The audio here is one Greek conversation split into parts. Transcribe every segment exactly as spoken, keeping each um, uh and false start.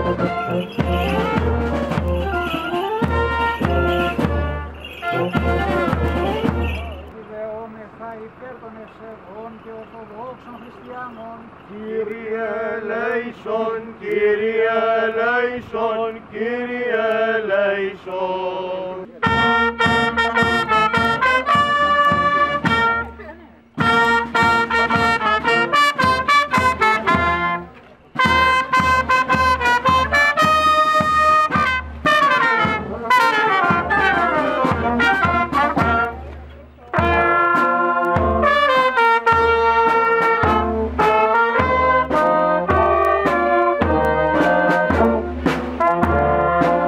Υπέρ των ευσεβών και ορθοδόξων χριστιανών. Κύριε ελέησον, Κύριε ελέησον, Κύριε ελέησον. Thank you.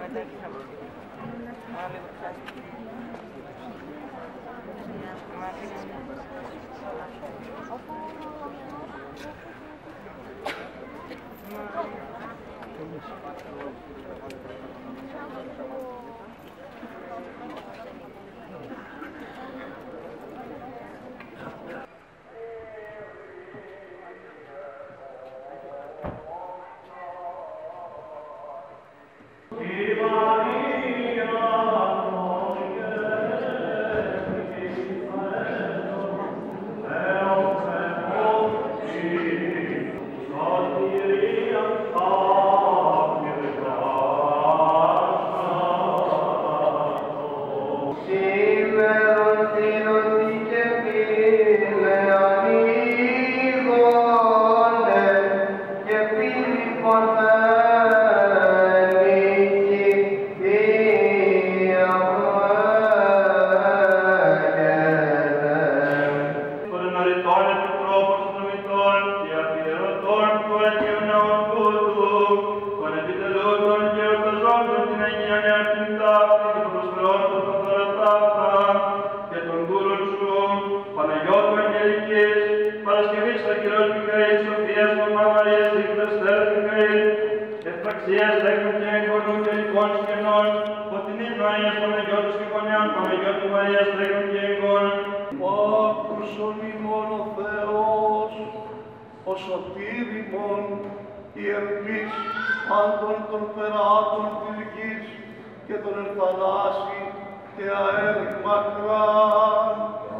Άκουσον ημών ο Θεός, ο σωτήρ ημών, η ελπίς πάντων των περάτων της γης και των ερθαλάσσι και αέρι μακράν.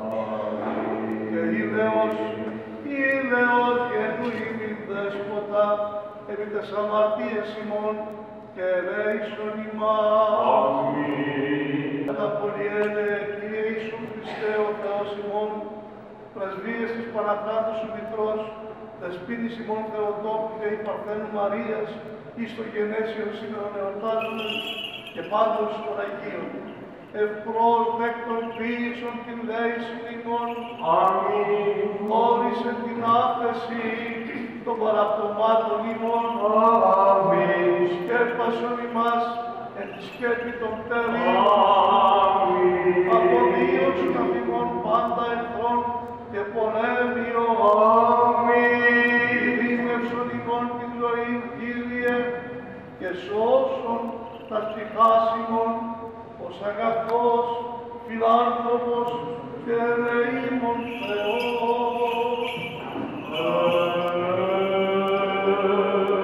Και ήλαιος, ήλαιος γεννούιμη δέσποτα, επί τες αμαρτίες ημών και ελέησον ημάς. Κατά πολυέλε, Κύριε Ιησού Χριστέ ο Θεός ημών, πρεσβείες της Παναθράτου σου Μητρός, δεσπίνης ημών Θεοτόπου και η Παρθένου Μαρίας, εις το γενέσιο σήμερα εορτάζουμε και πάντως των Αγίων. Ευπρόσδεκτον ποιήσον την λέησιν ημών. Αμήν. Όρισε την άφεση των παραπτωμάτων ημών. Αμήν. Σκέπασον ημάς εν τη σκέπη των πτερίων. Αμήν. Αποδίωσον αμήμων πάντα εχθρών και πολέμιων. Αμήν. Δίμευσον ημών την ζωή, Κύριε, και σώσον τας ψυχάς ημών, ως αγαθός, φιλάνθρωπος και ελεήμων Θεός.